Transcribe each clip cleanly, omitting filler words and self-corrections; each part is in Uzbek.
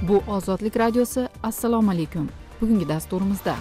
Bu Ozodlik radiosi. Assalomu alaykum. Bugungi dasturimizda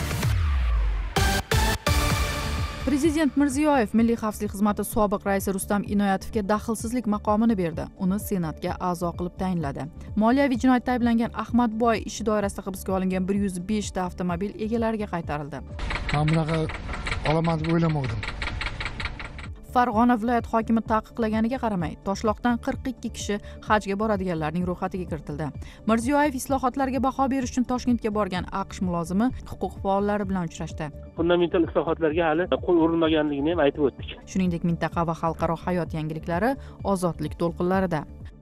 Prezident Mirziyoyev Milliy xavfsizlik xizmati sobiq raisi Rustam Inoyatovga daxlsizlik maqomini berdi. Uni Senatga a'zo qilib tayinladi. Moliyaviy jinoyatda ayblangan Ahmadboy ishi doirasida hibsga olingan 105 ta avtomobil egalariga qaytarildi. Men bunaqa olaman deb o'ylamadim. Farg'ona viloyat hokimi taqiqlaganiga qaramay, Toshloqdan 42 kishi hajga boradiganlarning ro'yxatiga kiritildi. Mirziyoyev islohotlarga baho berish uchun Toshkentga borgan AQSh mulozimi huquq faollari bilan uchrashdi. Fundamental islohotlarga hali qo'l urilmaganligini ham aytib o'tdik. Shuningdek, mintaqa va xalqaro hayot yangiliklari Ozodlik to'lqinlarida.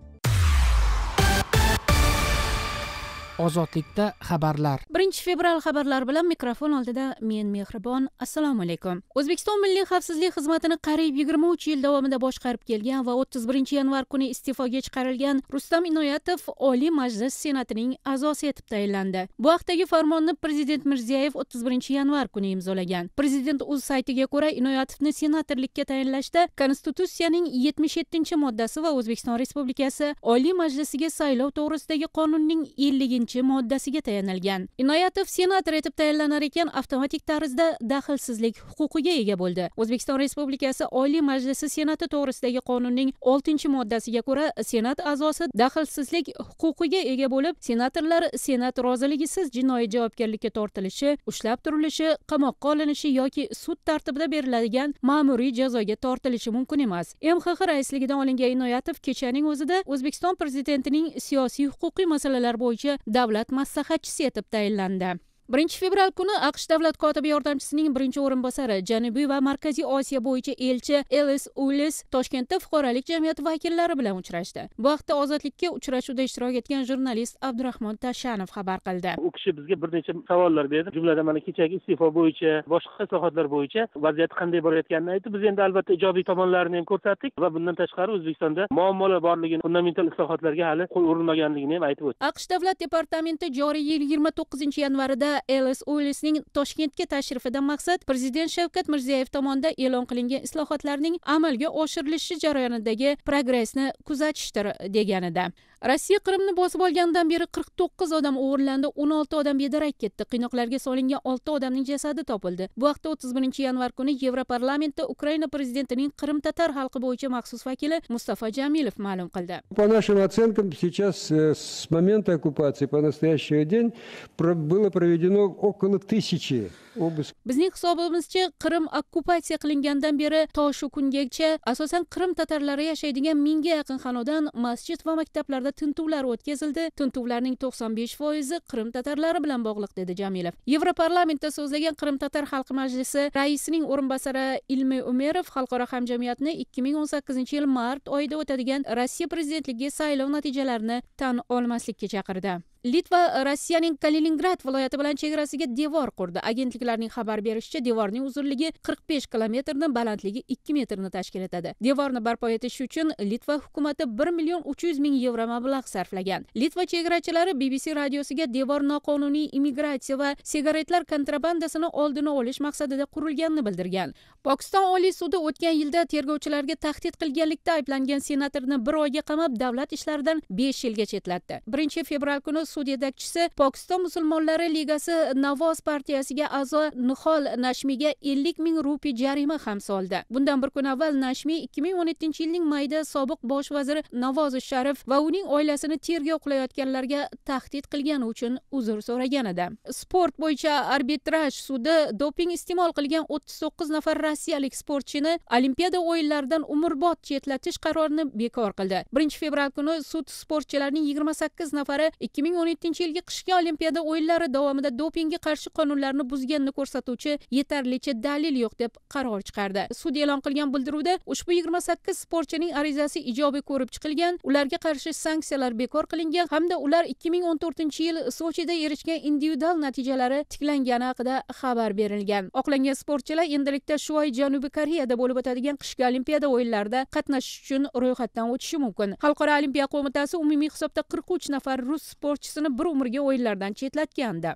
Ozodlikda xabarlar. 1-fevral xabarlar bilan mikrofon oldida men Mehribon. Assalomu alaykum. O'zbekiston Milliy xavfsizlik xizmatini qariyb 23 yil davomida boshqarib kelgan va 31-yanvar kuni iste'foga chiqarilgan Rustam Inoyatov Oliy Majlis Senatining a'zosi etib tayinlandi. Bu haqdagi farmonni Prezident Mirziyoyev 31-yanvar kuni imzolagan. Prezident o'z saytiga ko'ra, Inoyatovni senatorlikka tayinlashda Konstitutsiyaning 77-moddasi va O'zbekiston Respublikasi Oliy Majlisiga saylov to'g'risidagi qonunning 50-moddasiga tayanilgan. Inoyatov senator etib tayinlanar ekan, avtomatik tarzda daxlsizlik huquqiga ega bo'ldi. O'zbekiston Respublikasi Oliy Majlisi Senati to'g'risidagi qonunning 6-moddasiga ko'ra, senat a'zosi daxlsizlik huquqiga ega bo'lib, senatorlar senat roziligisiz jinoiy javobgarlikka tortilishi, ushlab turilishi, qamoqqa olinishi yoki sud tartibida beriladigan ma'muriy jazoga tortilishi mumkin emas. MXX raisligidan olingan Inoyatov kechaning o'zida O'zbekiston prezidentining siyosiy huquqiy masalalar bo'yicha davlat maslahatchisi etib tayinlandi. 1-fevral kuni AQSh davlat kotibi yordamchisining birinchi o'rinbosari, Janubiy va Markaziy Osiyo bo'yicha elchi Ellis Ulis Toshkentda fuqarolik jamiyati vakillari bilan uchrashdi. Bu haqda Ozodlikka uchrashuvda ishtirok etgan jurnalist Abdurahmon Tashanov xabar qildi. U kishi bizga bir necha savollar berdi. Jumladan mana kechagi iste'fo bo'yicha, boshqa islohotlar bo'yicha vaziyat qanday borayotganini aytdi. Biz endi albatta ijobiy tomonlarini ham ko'rsatdik va bundan tashqari O'zbekistonda muammolar borligini, fundamental islohotlarga hali qo'l urilmaganligini ham aytib o'tdi. AQSh davlat departamenti joriy yil 29-yanvarida Ellis Ulisning Toshkentga tashrifidan maqsad Prezident Shavkat Mirziyoyev tomonidan e'lon qilingan islohotlarning amalga oshirilishi jarayonidagi progressni kuzatishdir deganida. Rossiya Qrimni bosib olgandan beri 49 odam o'g'irlandi, 16 odam bedarak ketdi. Qiynoqlarga solingan 6 odamning jasadi topildi. Bu haqda 31-yanvar kuni Yevroparlamentda Ukraina prezidentining Qrim-tatar xalqi bo'yicha maxsus vakili Mustafa Jamilov ma'lum qildi. По нашим оценкам, сейчас с момента оккупации по настоящий день было проведено около 1000 обысков. Bizning hisobimizcha, Qrim okkupatsiya qilingandan beri to shu kungacha asosan Qrim tatarlari yashaydigan 1000 ga yaqin xonadon, masjid va maktablarda tintuvlar o'tkazildi. Tintuvlarning 95% Qrim tatarlari bilan bog'liq, dedi Jamilov. Yevroparlamentda so'zlagan Qrim tatar xalq majlisi raisining o'rinbosari Ilmiy Umerov xalqaro hamjamiyatni 2018-yil mart oyida o'tadigan Rossiya prezidentligiga saylov natijalarini tan olmaslikka chaqirdi. Litva Rossiyaning Kaliningrad viloyati bilan chegarasiga devor qurdi. Agentliklarning xabar berishicha, devorning uzunligi 45 kilometrni, balandligi 2 metrni tashkil etadi. Devorni barpo etish uchun Litva hukumati 1,300,000 yevro mablag' sarflagan. Litva chegarachilari BBC radiosiga devor noqonuniy immigratsiya va sigaretlar kontrabandasini oldini olish maqsadida qurilganini bildirgan. Pokiston Oliy sudi o'tgan yilda tergovchilarga tahdid qilganlikda ayblangan senatorni 1 oyga qamab, davlat ishlaridan 5 yilga chetlatdi. 1-fevral kuni sud yetakchisi Pokiston musulmonlari ligasi Navoz partiyasiga a'zo Nihol Nashmiga 50,000 rupiy jarima ham soldi. Bundan bir kun avval Nashmi 2017-yilning mayida sobiq bosh vaziri Navoz Sharif va uning oilasini tergov qilayotganlarga tahdid qilgani uchun uzr so'ragan edi. Sport bo'yicha arbitraj sudi doping iste'mol qilgan 39 nafar rossiyalik sportchini Olimpiada o'yinlaridan umrbod chetlatish qarorini bekor qildi. 1-fevral kuni sud sportchilarning 28 nafari 2017-yilgi qishki Olimpiada o'yinlari davomida dopingga qarshi qonunlarni buzganini ko'rsatuvchi yetarlicha dalil yo'q deb qaror chiqardi. Sud e'lon qilgan bildiruvda ushbu 28 sportchining arizasi ijobiy ko'rib chiqilgan, ularga qarshi sanksiyalar bekor qilingan hamda ular 2014-yil Sochida erishgan individual natijalari tiklangani haqida xabar berilgan. Oqlangan sportchilar endilikda shu oy Janubiy Koreyada bo'lib o'tadigan qishki Olimpiada o'yinlarida qatnashish uchun ro'yxatdan o'tishi mumkin. Xalqaro olimpiya qo'mitasi umumiy hisobda 43 nafar rus sportchisini bir umrga o'yinlardan chetlatgandi.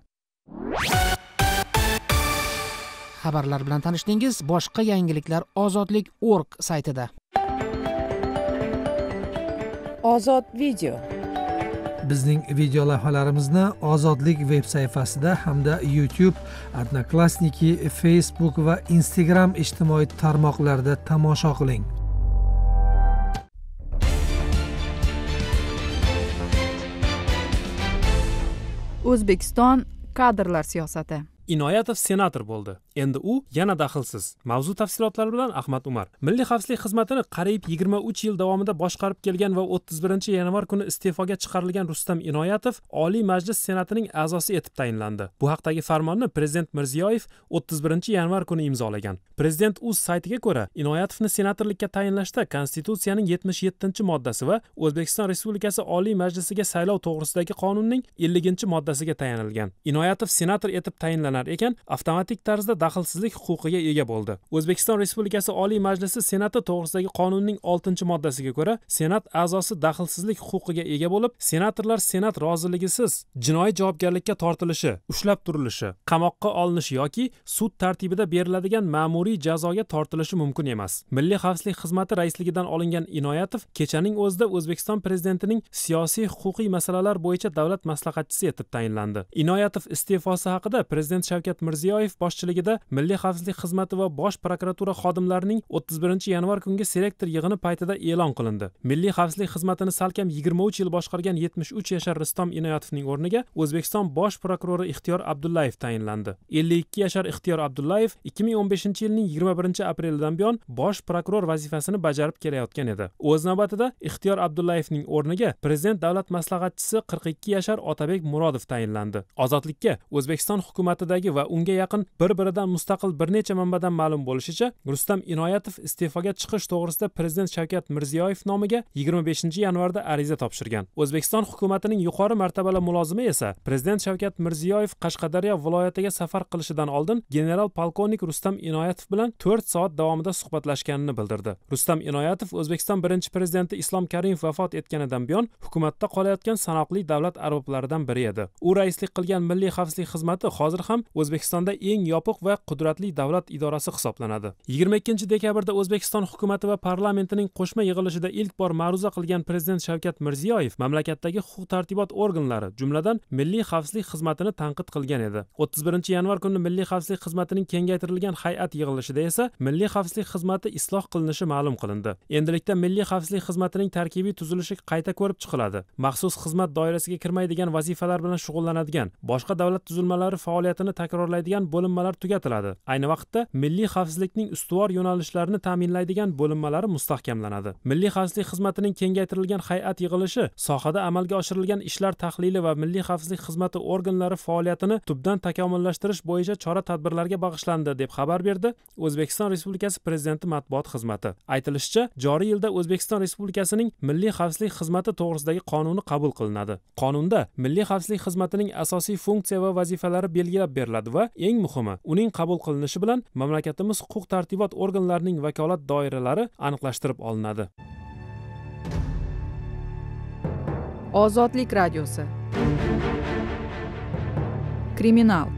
Xabarlar bilan tanishdingiz. Boshqa yangiliklar ozodlik.org saytida. Ozod video. bizning video lavhalarimizni Ozodlik veb sayfasida hamda YouTube, Odnoklassniki, Facebook va Instagram ijtimoiy tarmoqlarida tomosha qiling. O'zbekiston kadrlar siyosati. Inoyatov senator bo'ldi. Endi u yana daxlsiz. Mavzu tafsilotlari bilan Ahmad Umar. Milliy xavfsizlik xizmatini qariyb 23 yil davomida boshqarib kelgan va 31-yanvar kuni iste'foga chiqarilgan Rustam Inoyatov Oliy Majlis Senatining a'zosi etib tayinlandi. Bu haqdagi farmonni Prezident Mirziyoyev 31-yanvar kuni imzolagan. Prezident o'z saytiga ko'ra, Inoyatovni senatorlikka tayinlashda Konstitutsiyaning 77-moddasi va O'zbekiston Respublikasi Oliy Majlisiga saylov to'g'risidagi qonunning 50-moddasiga tayanilgan. Inoyatov senator etib tayinlanadi ekan, avtomatik tarzda daxlsizlik huquqiga ega bo'ldi. O'zbekiston Respublikasi Oliy Majlisi Senati to'g'risidagi qonunning 6-moddasiga ko'ra, Senat a'zosi daxlsizlik huquqiga ega bo'lib, senatorlar Senat roziligisiz jinoiy javobgarlikka tortilishi, ushlab turilishi, qamoqqa olinishi yoki sud tartibida beriladigan ma'muriy jazoga tortilishi mumkin emas. Milliy xavfsizlik xizmati raisligidan olingan Inoyatov kechaning o'zida O'zbekiston prezidentining siyosiy huquqiy masalalar bo'yicha davlat maslahatchisi etib tayinlandi. Inoyatov iste'fosi haqida Prezident Shavkat Mirziyoyev boshchiligida Milliy xavfsizlik xizmati va Bosh prokuratura xodimlarining 31-yanvar kungi selektor yig'ini paytida e'lon qilindi. Milliy xavfsizlik xizmatini salkam 23 yil boshqargan 73 yashar Rustam Inoyatovning o'rniga O'zbekiston Bosh prokurori Ixtiyor Abdullayev tayinlandi. 52 yashar Ixtiyor Abdullayev 2015-yilning 21-aprelidan buyon Bosh prokuror vazifasini bajarib kelayotgan edi. O'z navbatida Ixtiyor Abdullayevning o'rniga Prezident davlat maslahatchisi 42 yashar Otabek Murodov tayinlandi. Ozodlikka O'zbekiston hukumatidagi va unga yaqin bir-biridan mustaqil bir necha manbadan ma'lum bo'lishicha, Rustam Inoyatov iste'foga chiqish to'g'risida Prezident Shavkat Mirziyoyev nomiga 25-yanvarda ariza topshirgan. O'zbekiston hukumatining yuqori martabali mulozimi esa Prezident Shavkat Mirziyoyev Qashqadaryo viloyatiga safar qilishidan oldin general polkovnik Rustam Inoyatov bilan 4 soat davomida suhbatlashganini bildirdi. Rustam Inoyatov O'zbekiston birinchi prezidenti Islom Karimov vafot etganidan buyon hukumatda qolayotgan sanoqli davlat arboblaridan biri edi. U raislik qilgan Milliy xavfsizlik xizmati hozir ham O'zbekistonda eng yopiq va qudratli davlat idorasi hisoblanadi. 22-dekabrda O'zbekiston hukumatı va parlamentining qo'shma yig'ilishida ilk bor ma'ruza qilgan Prezident Shavkat Mirziyoyev mamlakatdagi huquq-tartibot organlari, jumladan Milliy xavfsizlik xizmatini tanqid qilgan edi. 31-yanvar kuni Milliy xavfsizlik xizmatining kengaytirilgan hay'at yig'ilishida esa Milliy xavfsizlik xizmati isloh qilinishi ma'lum qilindi. Endilikda Milliy xavfsizlik xizmatining tarkibiy tuzilishi qayta ko'rib chiqiladi. Maxsus xizmat doirasiga kirmaydigan vazifalar bilan shug'ullanadigan boshqa davlat tuzilmalari faoliyatini takrorlaydigan bo'linmalar tugatiladi. Ayni vaqtda milliy xavfsizlikning ustuvor yo'nalishlarini ta'minlaydigan bo'linmalari mustahkamlanadi. Milliy xavfsizlik xizmatining kengaytirilgan hay'at yig'ilishi sohada amalga oshirilgan ishlar tahlili va milliy xavfsizlik xizmati organlari faoliyatini tubdan takomillashtirish bo'yicha chora-tadbirlarga bag'ishlandi deb xabar berdi O'zbekiston Respublikasi Prezidenti matbuot xizmati. Aytilishicha, joriy yilda O'zbekiston Respublikasining Milliy xavfsizlik xizmati to'g'risidagi qonuni qabul qilinadi. Qonunda Milliy xavfsizlik xizmatining asosiy funksiya va vazifalari belgilab beriladi va eng muhimi, uning qabul qilinishi bilan mamlakatimiz huquq-tartibot organlarining vakolat doiralari aniqlashtirib olinadi. Ozodlik radiosi. Kriminal.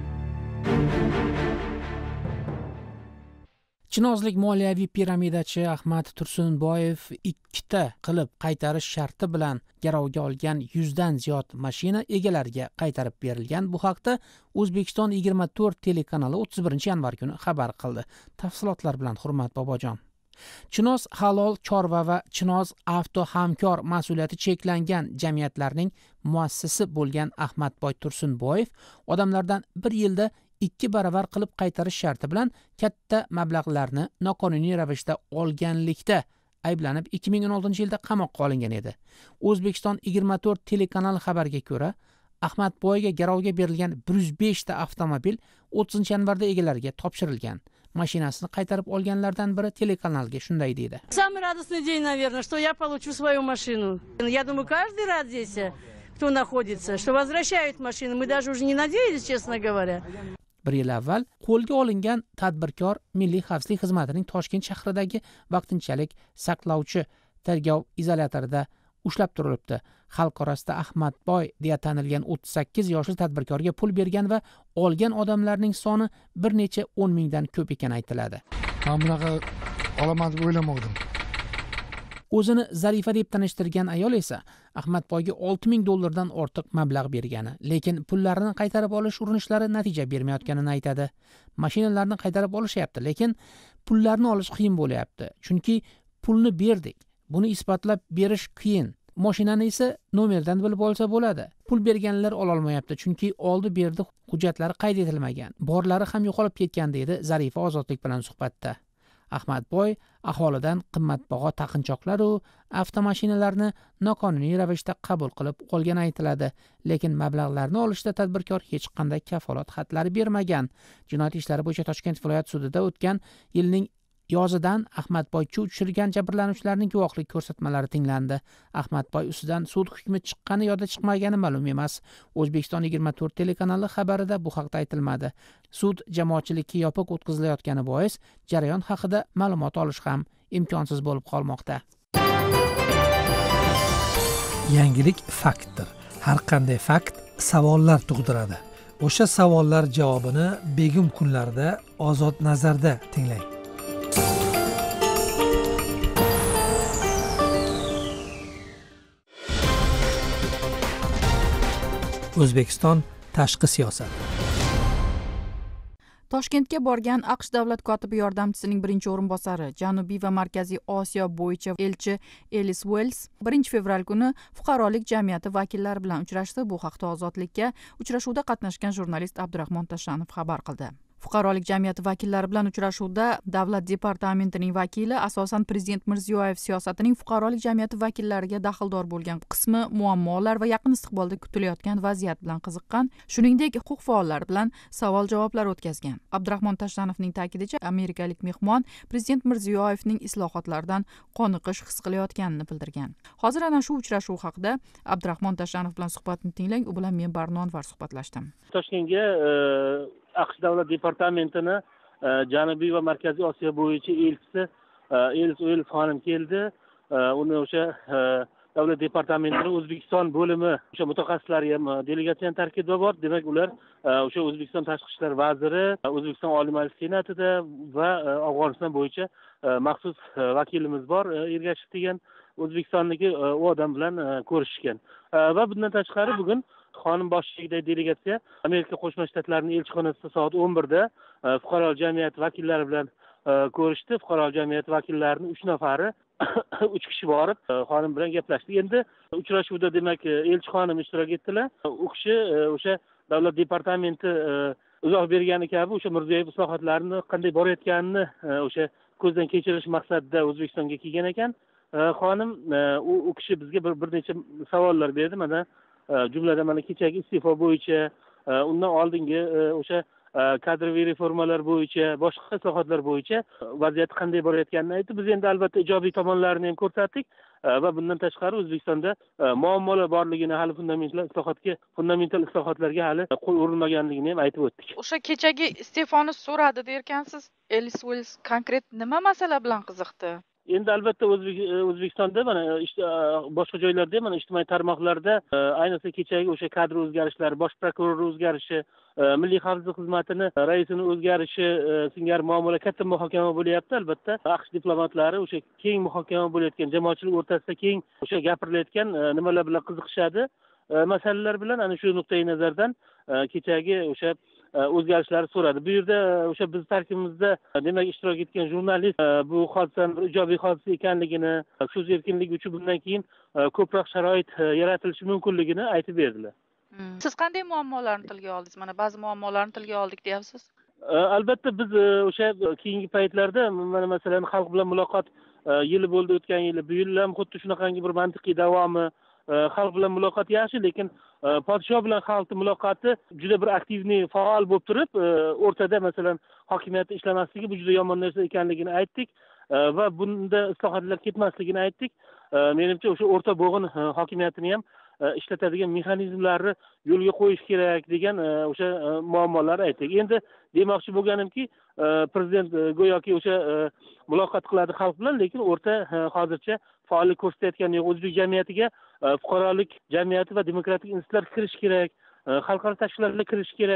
Chinozlik moliyaviy piramidachi Ahmad Tursunboyev 2ta qilib qaytarish sharti bilan garovga olgan 100 dan ziyod mashina egalariga qaytarib berilgan. Bu haqda O'zbekiston 24 telekanali 31-yanvar kuni xabar qildi. Tafsilotlar bilan Hurmat Bobojon. Chinoz halol chorva va Chinoz avto hamkor mas'uliyati cheklangan jamiyatlarning muassisi bo'lgan Ahmadboy Tursunboyev odamlardan bir yilda 2 baravar qilib qaytarish sharti bilan katta mablag'larni noqonuniy ravishda olganlikda ayblanib 2016-yilda qamoqqa olingan edi. O'zbekiston 24 telekanal xabariga ko'ra, Ahmadboyga garovga berilgan 105 ta avtomobil 30-yanvarda egalariga topshirilgan. Mashinasini qaytarib olganlardan biri telekanalga shunday deydi. Самый радостный день, наверное, что я получу свою машину. Я думаю, каждый рад здесь, кто находится, что возвращают машину. Мы даже уже не надеялись, честно говоря. Bir yil avval qo'lga olingan tadbirkor Milliy xavfsizlik xizmatining Toshkent shahridagi vaqtinchalik saqlovchi tergov izolyatorida ushlab turilibdi. Xalq orasida Ahmadboy deya tanilgan 38 yoshli tadbirkorga pul bergan va olgan odamlarning soni bir necha 10 mingdan ko'p ekani aytiladi. Men bunaqa olaman deb o'ylamadim. o'zini Zarifa deb tanishtirgan ayol esa Ahmadboyga $6,000 ortiq mablag' bergani, lekin pullarini qaytarib olish urinishlari natija bermayotganini aytadi. Mashinalarni qaytarib olishyapti, lekin pullarni olish qiyin bo'lyapti. Chunki pulni berdik. Buni isbotlab berish qiyin. Mashinani esa nomerdan bilib olsa bo'ladi. Pul berganlar ola olmayapti, chunki oldi-berdi hujjatlari qayd etilmagan. Borlari ham yo'qolib ketgan deydi Zarifa Ozodlik bilan suhbatda. Ahmadboy aholidan qimmatbaho taqinchoqlar va avtomashinalarni noqonuniy ravishda qabul qilib olgani aytiladi, lekin mablag'larni olishda tadbirkor hech qanday kafolat xatlari bermagan. Jinoyat ishlari bo'yicha Toshkent viloyat sudida o'tgan yilning yozidan Ahmadboy tushirgan jabrlanuvchilarning guvohlik ko'rsatmalari tinglandi. Ahmadboy ustidan sud hukmi chiqqani yo'da chiqmagani ma'lum emas. O'zbekiston 24 telekanali xabarida bu haqda aytilmadi. Sud jamoatchilikka yopiq o'tkazilayotgani bois jarayon haqida ma'lumot olish ham imkonsiz bo'lib qolmoqda. Yangilik faktdir. Har qanday fakt savollar tug'diradi. O'sha savollar javobini begim kunlarda Ozod nazarda tinglang. O'zbekiston tashqi siyosat. Toshkentga borgan AQSh davlat kotibi yordamchisining birinchi o'rinbosari, Janubiy va Markaziy Osiyo bo'yicha elchi Ellis Wells 1-fevral kuni fuqarolik jamiyati vakillari bilan uchrashdi. Bu haqda Ozodlikka uchrashuvda qatnashgan jurnalist Abdurahmon Tashanov xabar qildi. Fuqarolik jamiyati vakillari bilan uchrashuvda Davlat departamentining vakili asosan Prezident Mirziyoyev siyosatining fuqarolik jamiyati vakillariga daxldor bo'lgan qismi muammolar va yaqin istiqbolda kutilayotgan vaziyat bilan qiziqqan, shuningdek huquq faollari bilan savol-javoblar o'tkazgan. Abdurahmon Tashanovning ta'kidicha, amerikalik mehmon Prezident Mirziyoyevning islohotlardan qoniqish his qilayotganini bildirgan. Hozir ana shu uchrashuv haqida Abdurahmon Tashanov bilan suhbatni tinglang. U bilan men Barno Anvar suhbatlashdim. Toshkentga AQSh davlat departamentini Janubiy va Markaziy Osiyo bo'yicha elchisi Ellis Wells xonim keldi. Uni o'sha davlat departamentining O'zbekiston bo'limi o'sha mutaxassislari ham delegatsiya tarkibida bor. Demak, ular o'sha O'zbekiston tashqi ishlar vaziri, O'zbekiston Oliy Majlis Senatida va Afg'oniston bo'yicha maxsus vakilimiz bor, Ergashev degan O'zbekistonniki u odam bilan ko'rishgan. Va bundan tashqari bugun xonim boshchiligidagi delegatsiya Amerika Qo'shma Shtatlarining elchixonasida soat 11da fuqarolik jamiyati vakillari bilan ko'rishdi. Fuqarolik jamiyati vakillarining 3 nafari 3 kishi borib xonim bilan gaplashdi. Endi uchrashuvda demak elchi xonim ishtirok etdilar. U kishi o'sha davlat departamenti izoh bergani kabi o'sha Mirziyoyev islohotlarini qanday borayotganini o'sha ko'zdan kechirish maqsadida O'zbekistonga kelgan ekan. Xonim u kishi bizga bir necha savollar berdi. Mana jumladan mana kechagi iste'fo bo'yicha, undan oldingi o'sha kadroviy reformalar bo'yicha, boshqa islohotlar bo'yicha vaziyat qanday borayotganini aytdi. Biz endi albatta ijobiy tomonlarini ham ko'rsatdik va bundan tashqari O'zbekistonda muammolar borligini, hali fundamental islohotlarga hali qo'l urilmaganligini ham aytib o'tdik. O'sha kechagi iste'foni so'radi derkansiz. Ellis Wells konkret nima masala bilan qiziqdi? Endi albatta O'zbekistonda mana boshqa joylarda mana ijtimoiy tarmoqlarda ayniqsa kechagi o'sha kadr o'zgarishlari, bosh prokuror o'zgarishi, milliy xavfsizlik xizmatini raisini o'zgarishi singari muammolar katta muhokama bo'lyapti. Albatta AQSh diplomatlari o'sha keng muhokama bo'layotgan, jamoatchilik o'rtasida keng o'sha gapirilayotgan nimalar bilan qiziqishadi. Masalalar bilan ana shu nuqtai nazardan kechagi o'sha o'zgarishlarni so'radi. Bu yerda o'sha biz tarkibimizda demak ishtirok etgan jurnalist bu hodisaning bir ijobiy hodisa ekanligini, so'z erkinligi uchun bundan keyin ko'proq sharoit yaratilishi mumkinligini aytib berdilar. Siz qanday muammolarni tilga oldingiz? Mana ba'zi muammolarni tilga oldik deyapsiz. Albatta biz o'sha keyingi paytlarda mana masalan xalq bilan muloqot yili bo'ldi o'tgan yili. Bu yil ham xuddi shunaqangi bir mantiqiy davomi. Xalq bilan muloqot yaxshi, lekin podshoh bilan xalqning muloqoti juda bir aktivniy, faol bo'lib turib, o'rtada masalan hokimiyatning ishlamasligi bu juda yomon narsa ekanligini aytdik va bunda islohotlar ketmasligini aytdik. Menimcha o'sha o'rta bo'g'in hokimiyatini ham ishlatadigan mexanizmlarni yo'lga qo'yish kerak degan o'sha muammolarni aytdik. Endi demoqchi bo'lganimki, prezident go'yoki o'sha muloqot qiladi xalq bilan, lekin o'rta hozircha faollik ko'rsatayotgani yo'q. O'zbek jamiyatiga fuqarolik jamiyati va demokratik institutlar kirish kerak, xalqaro tashkilotlar kirish kerak.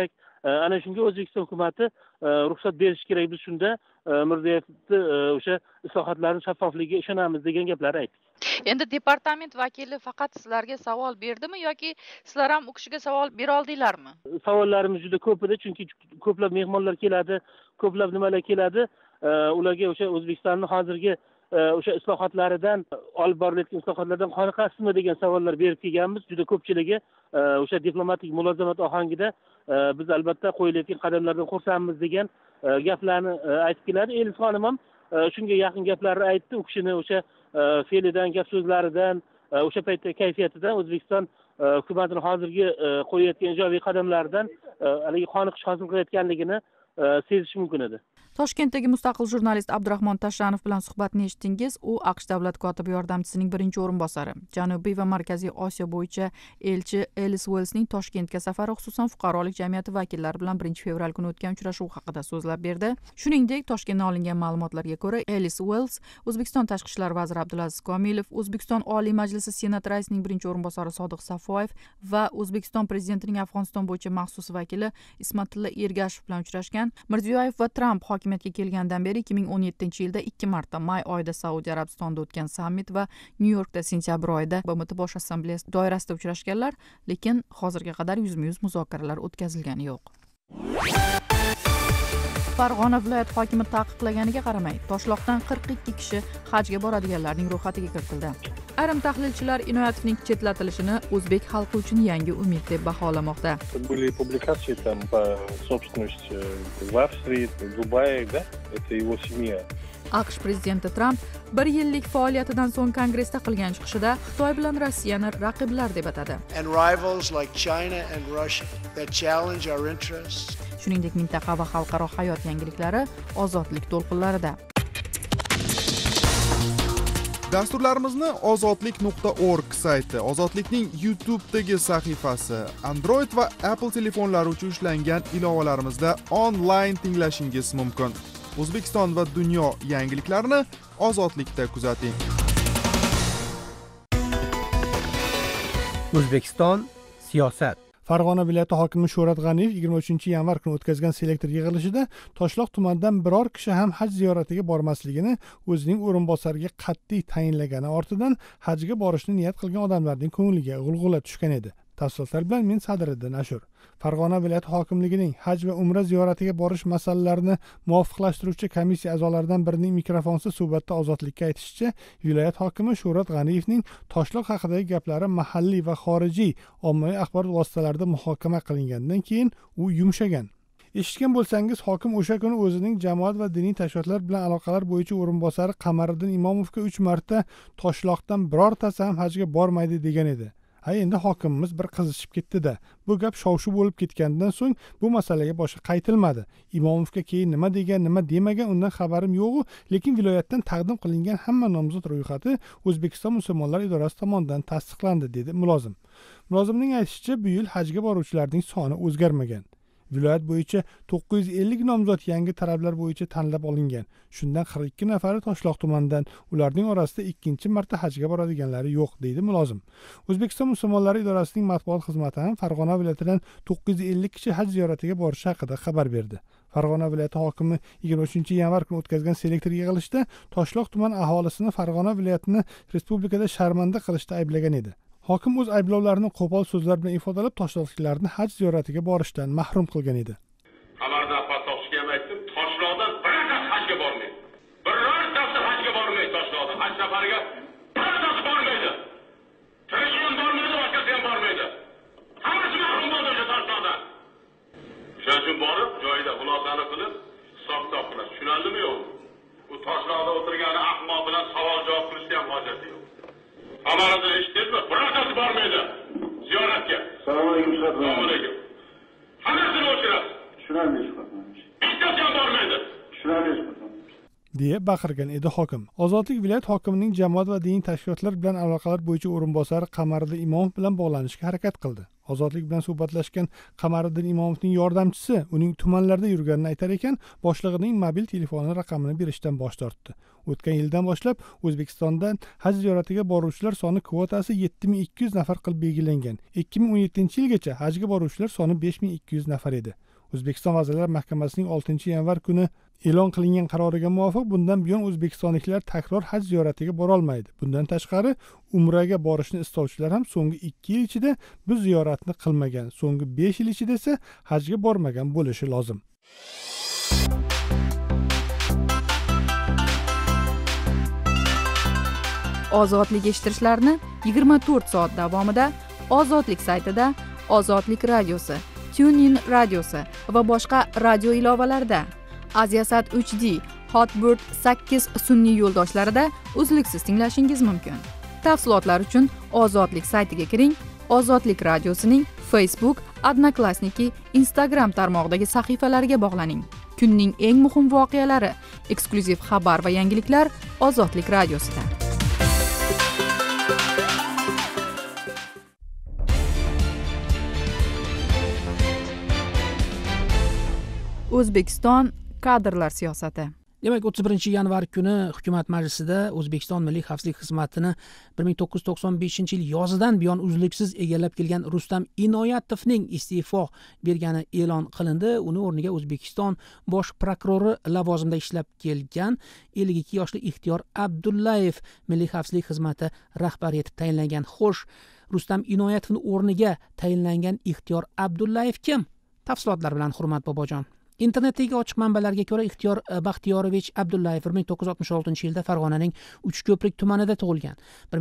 ana shunga O'zbekiston hukumati ruxsat berishi kerak. Biz shunda Mirziyoyevni o'sha islohotlarning shaffofligiga ishonamiz degan gaplar aytdik. Endi departament vakili faqat sizlarga savol berdimi yoki sizlar ham u kishiga savol bera oldinglarmi? Savollarimiz juda ko'p edi, chunki ko'plab mehmonlar keladi, ko'plab nimalar keladi. Ularga o'sha O'zbekistonning hozirgi o'sha islohotlaridan, olib borilayotgan islohotlardan qoniqasizmi degan savollar berib kelganmiz. Juda ko'pchiligi o'sha diplomatik mulozamat ohangida biz albatta qo'yilayotgan qadamlardan xursandmiz degan gaplarni aytib keladi. Elis xonim ham shunga yaqin gaplarni aytdi. U kishini o'sha fe'lidan, gap so'zlaridan, o'sha paytda kayfiyatidan O'zbekiston hukumatining hozirgi qo'yayotgan ijobiy qadamlaridan haligi qoniqish hosil qilayotganligini sezish mumkin edi. Toshkentdagi mustaqil jurnalist Abdurahmon Tashranov bilan suhbatni eshitdingiz. U AQSh davlat kotibi yordamchisining birinchi o'rinbosari. Janubiy va Markaziy Osiyo bo'yicha elchi Elis Uellsning Toshkentga safari xususan fuqarolik jamiyati vakillari bilan 1-fevral kuni o'tgan uchrashuv haqida so'zlab berdi. Shuningdek, Toshkentdan olingan ma'lumotlarga ko'ra, Elis Uells O'zbekiston tashqi ishlar vaziri Abdulaziz Komilov, O'zbekiston Oliy Majlisi Senat raisining birinchi o'rinbosari Sodiq Safoyev va O'zbekiston prezidentining Afg'oniston bo'yicha maxsus vakili Ismatilla Ergashev bilan uchrashgan. Mirziyoyev va Tramp hokimiyatga kelgandan beri 2017-yilda 2 marta may oyida Saudiya Arabistonida o'tgan sammit va Nyu-Yorkda sentyabr oyida BMT bosh assambleyasi doirasida uchrashganlar, lekin hozirga qadar yuzma-yuz muzokaralar o'tkazilgani yo'q. Farg'ona viloyat hokimi taqiqlaganiga qaramay, Toshloqdan 42 kishi hajga boradiganlarning ro'yxatiga kiritildi. Ayrim tahlilchilar Inoyatovning chetlatilishini o'zbek xalqi uchun yangi umid deb baholamoqda. Были публикации там по собственности в Австрии, в Дубае, да? Это его семья. AQSh prezidenti Tramp 1 yillik faoliyatidan so'ng kongressda qilgan chiqishida Xitoy bilan Rossiyani raqiblar deb atadi. And rivals like China and Russia that challenge our interests. Shuningdek, mintaqa va xalqaro hayot yangiliklari ozodlik to'lqinlarida. Dasturlarimizni ozodlik.org sayti, Ozodlikning YouTube'dagi sahifasi, Android va Apple telefonlari uchun ishlangan ilovalarimizda onlayn tinglashingiz mumkin. O'zbekiston va dunyo yangiliklarini Ozodlikda kuzating. O'zbekiston siyosat. Farg'ona viloyati hokimi Shuhrat G'aniyev 23-yanvar kuni o'tkazgan selektor yig'ilishida Toshloq tumanidan biror kishi ham haj ziyoratiga bormasligini o'zining o'rinbosariga qat'iy tayinlagani ortidan hajga borishni niyat qilgan odamlarning ko'ngliga g'ulg'ula tushgan edi. Tafsilotlar bilan men Sadiriddin Ashur. Farg'ona viloyati hokimligining haj va umra ziyoratiga borish masalalarini muvofiqlashtiruvchi komissiya a'zolaridan birining mikrofonsiz suhbatda Ozodlikka aytishicha, viloyat hokimi Shuhrat G'aniyevning Toshloq haqidagi gaplari mahalliy va xorijiy ommaviy axborot vositalarida muhokama qilingandan keyin u yumshagan. Eshitgan bo'lsangiz, hokim o'sha kuni o'zining jamoat va diniy tashkilotlar bilan aloqalar bo'yicha o'rinbosari Qamariddin Imomovga 3 marta Toshloqdan birortasi ham hajga bormaydi degan edi. Endi hokimimiz bir qizishib ketdi-da. Bu gap shov-shuv bo'lib ketgandan so'ng bu masalaga boshqa qaytilmadi. Imomovga keyin nima degan, nima demagan undan xabarim yo'q, lekin viloyatdan taqdim qilingan hamma nomzod ro'yxati O'zbekiston musulmonlar idorasi tomonidan tasdiqlandi, dedi mulozim. Mulozimning aytishicha, bu yil hajga boruvchilarning soni o'zgarmagan. Viloyat bo'yicha 950 nomzod yangi talablar bo'yicha tanlab olingan. Shundan 42 nafari Toshloq tumanidan, ularning orasida ikkinchi marta hajga boradiganlari yo'q, deydi mulozim. O'zbekiston musulmonlari idorasining matbuot xizmati ham Farg'ona viloyatidan 950 kishi haj ziyoratiga borishi haqida xabar berdi. Farg'ona viloyati hokimi 23-yanvar kuni o'tkazgan selektor yig'ilishida Toshloq tumani aholisini Farg'ona viloyatini respublikada sharmanda qilishda ayblagan edi. Hokim o'z ayblovlarini qo'pol so'zlar bilan ifodalab, toshloqliklarni haj ziyoratiga borishdan mahrum qilgan edi. Xabarda pasoqchiga ham aytdim, Toshloqdan birortasi hajga bormaydi. Birortasi hajga bormaydi Toshloqdan. Haj safariga birortasi bormaydi. Tirishim bormaydi, boshqasi ham bormaydi. Hammasi mahrum bo'ldi o'sha Toshloqdan. Shuning uchun borib, joyida xulosani qilib, hisob-kitob qilasiz. Tushunarlimi yo'q? Bu Toshloqda o'tirgan ahmoq bilan savol-javob qilishga ham hojati yo'q. Xabarida eshitdingizmi? Birortasi bormaydi ziyoratga. Assalomu alaykum. Assalomu alaykum. Hammasini o'chirasiz. Tushunarli. Bittasi ham bormaydi. Tushunarli. deya baqirgan edi hokim. Ozodlik viloyat hokimining jamoat va diniy tashkilotlar bilan aloqalar bo'yicha o'rinbosari Qamariddin Imomov bilan bog'lanishga harakat qildi. Ozodlik bilan suhbatlashgan Qamariddin Imomovning yordamchisi uning tumanlarda yurganini aytar ekan, boshlig'ining mobil telefoni raqamini berishdan bosh tortdi. O'tgan yildan boshlab O'zbekistondan haj ziyoratiga boruvchilar soni kvotasi 7200 nafar qilib belgilangan. 2017-yilgacha hajga boruvchilar soni 5200 nafar edi. O'zbekiston Vazirlar Mahkamasining 6 yanvar kuni e'lon qilingan qaroriga muvofiq bundan buyon o'zbekistonliklar takror haj ziyoratiga borolmaydi. Bundan tashqari umraga borishni istovchilar ham so'nggi 2 yil ichida bu ziyoratni qilmagan, so'nggi 5 yil ichida esa hajga bormagan bo'lishi lozim. Ozodlik eshittirishlarni 24 soat davomida Ozodlik saytida, Ozodlik radiosi, TuneIn radiosi va boshqa radio ilovalarida, Aziasat HD, Hotbird 8 sun'iy yo'ldoshlarida uzluksiz tinglashingiz mumkin. Tafsilotlar uchun Ozodlik saytiga kiring, Ozodlik radiosining Facebook, Odnoklassniki, Instagram tarmog'idagi sahifalariga bog'laning. Kunning eng muhim voqealari, eksklyuziv xabar va yangiliklar Ozodlik radiosida. O'zbekiston kadrlar siyosati. Demak, 31-yanvar kuni Hukumat Majlisida O'zbekiston Milliy xavfsizlik xizmatini 1995-yil yozidan buyon uzluksiz egallab kelgan Rustam Inoyatovning iste'fo bergani e'lon qilindi. Uni o'rniga O'zbekiston bosh prokurori lavozimida ishlab kelgan 52 yoshli Ixtiyor Abdullayev Milliy xavfsizlik xizmati rahbari etib tayinlangan. Xo'sh, Rustam Inoyatovning o'rniga tayinlangan Ixtiyor Abdullayev kim? Tafsilotlar bilan Hurmat Bobojon. Internetdagi ochiq manbalarga ko'ra, Ixtiyor Baxtiyorovich Abdullayev 1966-yilda Farg'onaning Uchko'prik tumanida tug'ilgan.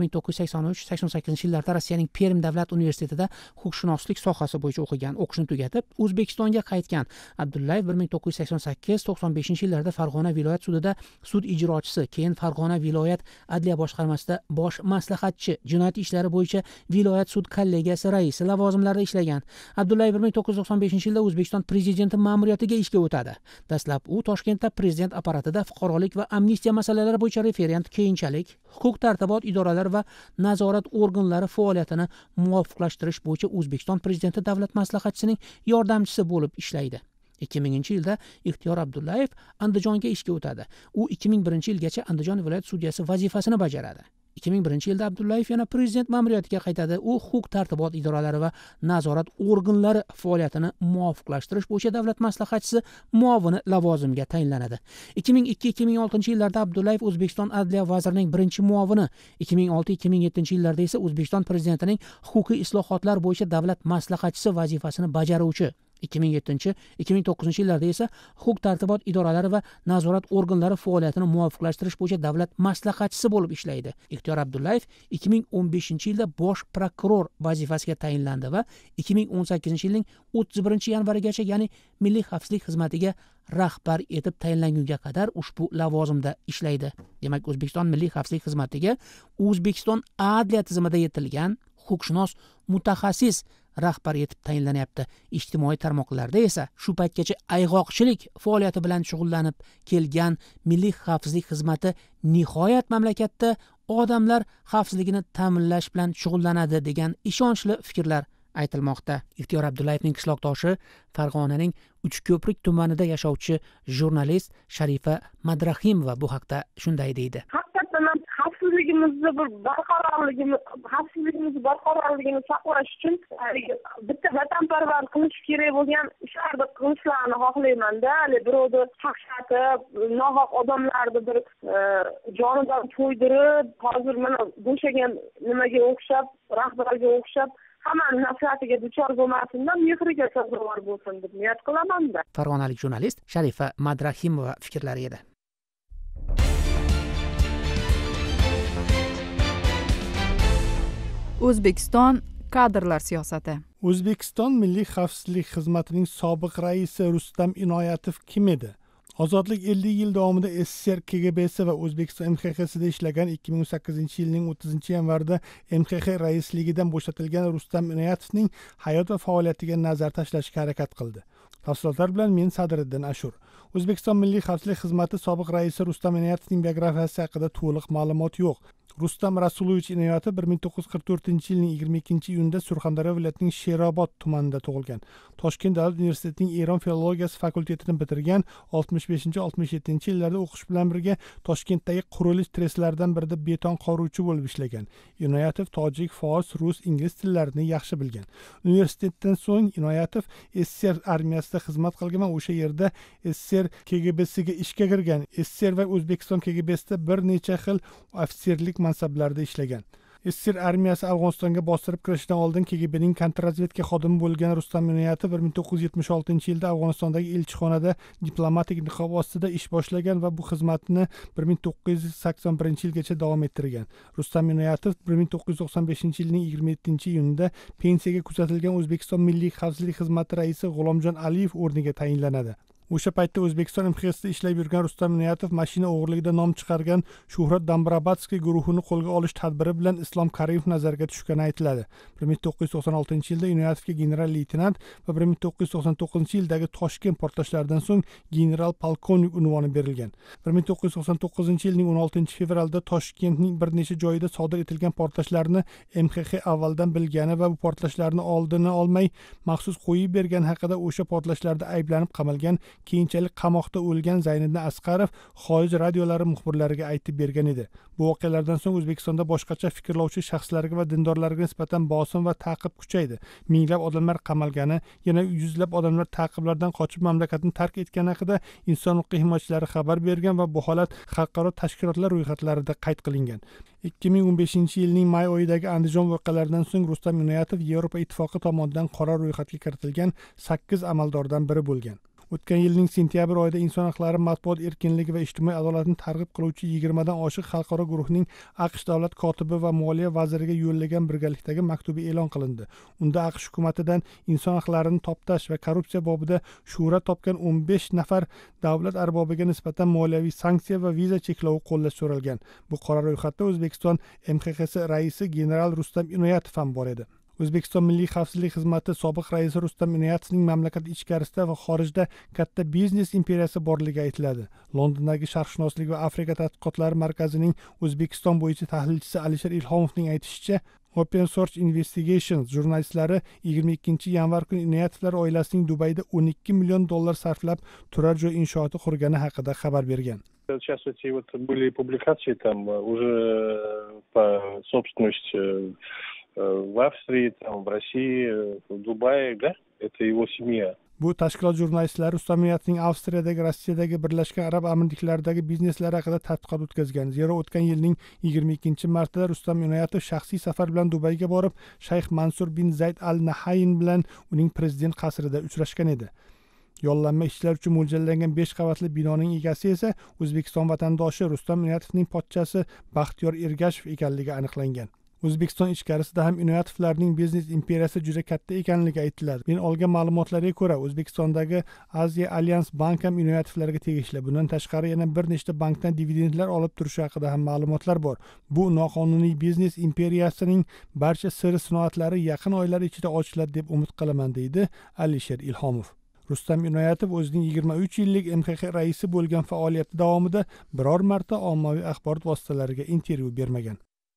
1983-88-yillarda Rossiyaning Perm davlat universitetida huquqshunoslik sohasi bo'yicha o'qigan. O'qishni tugatib, O'zbekistonga qaytgan. Abdullayev 1988-95-yillarda Farg'ona viloyat sudida sud ijrochisi, keyin Farg'ona viloyat adliya boshqarmasida bosh maslahatchi, jinoyat ishlari bo'yicha viloyat sud kollegiyasi raisi lavozimlarida ishlagan. Abdullayev 1995-yilda O'zbekiston prezidenti ma'muriyatiga ishga o'tadi. Dastlab u Toshkentda prezident apparatida fuqarolik va amnistiya masalalari bo'yicha referent, keyinchalik huquq-tartibot idoralari va nazorat organlari faoliyatini muvofiqlashtirish bo'yicha O'zbekiston prezidenti davlat maslahatchisining yordamchisi bo'lib ishlaydi. 2000-yilda Ixtiyor Abdullayev Andijonga ishga o'tadi. U 2001-yilgacha Andijon viloyat sudyasi vazifasini bajaradi. 2001-yilda Abdullayev yana prezident ma'muriyatiga qaytadi. U huquq-tartibot idoralari va nazorat organlari faoliyatini muvofiqlashtirish bo'yicha davlat maslahatchisi muovini lavozimiga tayinlanadi. 2002-2006-yillarda Abdullayev O'zbekiston adliya vazirining birinchi muovini, 2006-2007-yillarda esa O'zbekiston prezidentining huquqiy islohotlar bo'yicha davlat maslahatchisi vazifasini bajaruvchi. 2007-2009-yillarda esa huquq-tartibot idoralari va nazorat organlari faoliyatini muvofiqlashtirish bo'yicha davlat maslahatchisi bo'lib ishlaydi. Ixtiyor Abdullayev 2015-yilda bosh prokuror vazifasiga tayinlandi va 2018-yilning 31-yanvarigacha, ya'ni Milliy xavfsizlik xizmatiga rahbar etib tayinlangunga qadar ushbu lavozimda ishlaydi. Demak, O'zbekiston Milliy xavfsizlik xizmatiga O'zbekiston adliya tizimida yetilgan huquqshunos mutaxassis rahbar etib tayinlanyapti. Ijtimoiy tarmoqlarda esa shu paytgacha ayg'oqchilik faoliyati bilan shug'ullanib kelgan Milliy xavfsizlik xizmati nihoyat mamlakatda odamlar xavfsizligini ta'minlash bilan shug'ullanadi degan ishonchli fikrlar aytilmoqda. Ixtiyor Abdullayevning qishloqdoshi Farg'onaning Uchko'prik tumanida yashovchi jurnalist Sharifa Madrahimova bu haqda shunday deydi. Xavfsizligimizni barqarorligini saqlash uchun bitta vatanparvar qilish kerak bo'lgan ishlarni qilishlarni xohlayman-da. Birovni qaqshatib, nohaq odamlarni bir jonidan to'ydirib, hozir mana bo'shagan nimaga o'xshab, rahbarga o'xshab hammani nafratiga duchor bo'lmasin-da, mehriga sazovor bo'lsin deb niyat qilaman-da. Farg'onalik jurnalist Sharifa Madrahimova fikrlari edi. O'zbekiston kadrlar siyosati. O'zbekiston Milliy xavfsizlik xizmatining sobiq raisi Rustam Inoyatov kim edi? Ozodlik 50 yil davomida SSR KGBsi va O'zbekiston MXXsida ishlagan 2008-yilning 30-yanvarida MXX raisligidan bo'shatilgan Rustam Inoyatovning hayot va faoliyatiga nazar tashlashga harakat qildi. Tafsilotlar bilan men Sadriddin Ashur. O'zbekiston Milliy xavfsizlik xizmati sobiq raisi Rustam Inoyatovning biografiyasi haqida to'liq ma'lumot yo'q. Rustam Rasulovich Inoyatov 1944-yilning 22-iyunida Surxondaryo viloyatining Sherobod tumanida tug'ilgan. Toshkent davlat universitetining Eron filologiyasi fakultetini bitirgan. 65-67-yillarda o'qish bilan birga Toshkentdagi qurilish treslaridan birida beton qovuruvchi bo'lib ishlagan. Inoyatov tojik, fors, rus, ingliz tillarini yaxshi bilgan. Universitetdan so'ng Inoyatov SSR armiyasida xizmat qilgan va o'sha yerda SSR KGBsiga ishga kirgan. SSR va O'zbekiston KGBsida bir necha xil ofitserlik mansablarida ishlagan. SSR armiyasi Afg'onistonga bostirib kirishdan oldin KGBning kontrrazvedka xodimi bo'lgan Rustam Inoyatov 1976-yilda Afg'onistondagi elchixonada diplomatik niqob ostida ish boshlagan va bu xizmatini 1981-yilgacha davom ettirgan. Rustam Inoyatov 1995-yilning 27-iyunida pensiyaga kuzatilgan O'zbekiston Milliy xavfsizlik xizmati raisi G'ulomjon Aliyev o'rniga tayinlanadi. O'sha paytda O'zbekiston MXSda ishlab yurgan Rustam Inoyatov mashina o'g'irligida nom chiqargan Shuhrat Dambrabatskiy guruhini qo'lga olish tadbiri bilan Islom Karimov nazarga tushgani aytiladi. 1996-yilda Inoyatovga general-leytenant va 1999-yildagi Toshkent portlashlaridan so'ng general-polkovnik unvoni berilgan. 1999-yilning 16-fevralda Toshkentning bir necha joyida sodir etilgan portlashlarni MXX avvaldan bilgani va bu portlashlarni oldini olmay maxsus qo'yib bergani haqida o'sha portlashlarda ayblanib qamalgan, keyinchalik qamoqda o'lgan Zayniddin Asqarov xorij radiolari muxbirlariga aytib bergan edi. Bu voqealardan so'ng O'zbekistonda boshqacha fikrlovchi shaxslarga va dindorlarga nisbatan bosim va ta'qib kuchaydi. Minglab odamlar qamalgani, yana yuzlab odamlar ta'qiblardan qochib mamlakatni tark etgani haqida inson huquq himoyachilari xabar bergan va bu holat xalqaro tashkilotlar ro'yxatlarida qayd qilingan. 2015-yilning may oyidagi Andijon voqealaridan so'ng Rustam Inoyatov Yevropa ittifoqi tomonidan qora ro'yxatga kiritilgan 8 amaldordan biri bo'lgan. O'tgan yilning sentyabr oyida inson huquqlari, matbuot erkinligi va ijtimoiy adolatni targ'ib qiluvchi 20 dan oshiq xalqaro guruhning AQSh davlat kotibi va moliya vaziriga yo'llagan birgalikdagi maktubi e'lon qilindi. Unda AQSh hukumatidan inson huquqlarini toptash va korrupsiya bobida shuhrat topgan 15 nafar davlat arbobiga nisbatan moliyaviy sanksiya va viza cheklovi qo'llash so'ralgan. Bu qora ro'yxatda O'zbekiston MXX raisi general Rustam Inoyatov ham bor edi. O'zbekiston Milliy xavfsizlik xizmati sobiq raisi Rustam Inoyatovning mamlakat ichkarisida va xorijda katta biznes imperiyasi borligi aytiladi. Londondagi sharqshunoslik va Afrika tadqiqotlari markazining O'zbekiston bo'yicha tahlilchisi Alisher Ilhomovning aytishicha, Open Source Investigations jurnalistlari 22-yanvar kuni Inoyatovlar oilasining Dubayda $12 million sarflab turar joy inshooti qurgani haqida xabar bergan. Сейчас эти вот были публикации там уже по собственности в Австрии, там, в России, в Дубае, да? Это его семья. Bu tashkilot jurnalistlari Rustam Inoyatovning Avstriyadagi, Rossiyadagi, Birlashgan Arab Amirliklaridagi bizneslari haqida tadqiqot o'tkazgan. Zero o'tgan yilning 22-martida Rustam Inoyatov shaxsiy safar bilan Dubayga borib, Shayx Mansur bin Zayd Al Nahayn bilan uning prezident qasrida uchrashgan edi. Yollanma ishchilar uchun mo'ljallangan 5 qavatli binoning egasi esa O'zbekiston vatandoshi Rustam Inoyatovning pochchasi Baxtiyor Ergashev ekanligi aniqlangan. O'zbekiston ichkarisida ham Inoyatovlarning biznes imperiyasi juda katta ekanligi aytiladi. Men olgan ma'lumotlarga ko'ra, O'zbekistondagi Aziya Alliance bank ham Inoyatovlarga tegishli. Bundan tashqari yana bir nechta bankdan dividendlar olib turishi haqida ham ma'lumotlar bor. Bu noqonuniy biznes imperiyasining barcha sir sinoatlari yaqin oylar ichida ochiladi deb umid qilaman, deydi Alisher Ilhomov. Rustam Inoyatov o'zining 23 yillik MXX raisi bo'lgan faoliyati davomida biror marta ommaviy axborot vositalariga intervyu bermagan.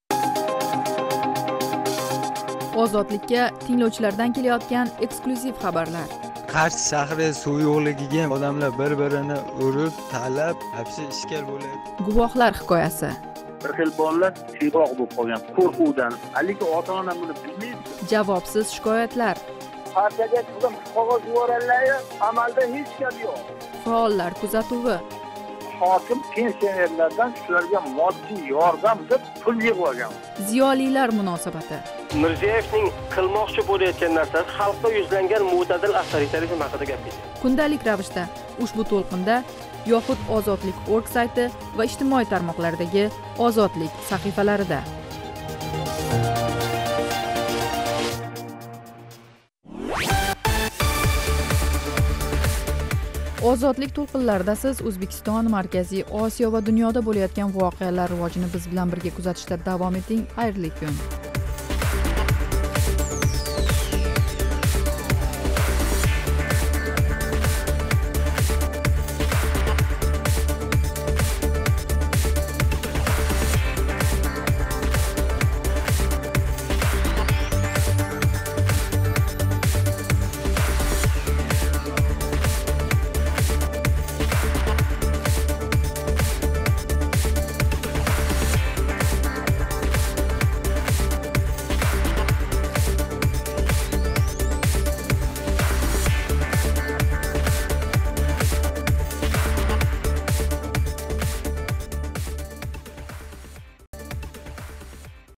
Ozodlikka tinglovchilardan kelayotgan eksklyuziv xabarlar. Qarshi shahri suv yo'qligiga odamlar bir-birini urib, talab, hapsi ishkal bo'ladi. Guvohlar hikoyasi. Bir xil bolalar siyg'oq bo'lib qolgan qo'rquvdan. Haligi ota-ona buni bilmaydi. Javobsiz shikoyatlar. Partiyaga qizim qog'oz yuboradilar, amalda hech gap yo'q. Faollar kuzatuvi. Hokim pensionerlardan shularga moddiy yordam deb pul yig'ib olgan. Ziyolilar munosabati. Mirziyoyevning qilmoqchi bo'layotgan narsasi xalqqa yuzlangan mo'tadil avtoritarizm haqida gapirdi. Kundalik ravishda ushbu to'lqinda yoxud ozodlik.org sayti va ijtimoiy tarmoqlardagi Ozodlik sahifalarida. Ozodlik to'lqinlarida siz O'zbekiston, Markaziy Osiyo va dunyoda bo'layotgan voqealar rivojini biz bilan birga kuzatishda davom eting. Xayrli kun.